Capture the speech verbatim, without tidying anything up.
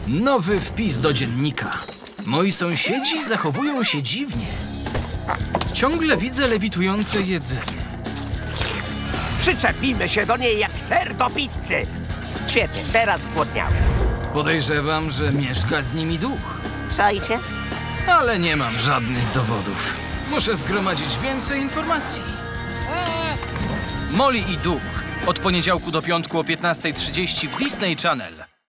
Nowy wpis do dziennika. Moi sąsiedzi zachowują się dziwnie. Ciągle widzę lewitujące jedzenie. Przyczepimy się do niej jak ser do pizzy. Świetnie, teraz zgłodniałem. Podejrzewam, że mieszka z nimi duch. Czajcie? Ale nie mam żadnych dowodów. Muszę zgromadzić więcej informacji. Molly i duch. Od poniedziałku do piątku o piętnastej trzydzieści w Disney Channel.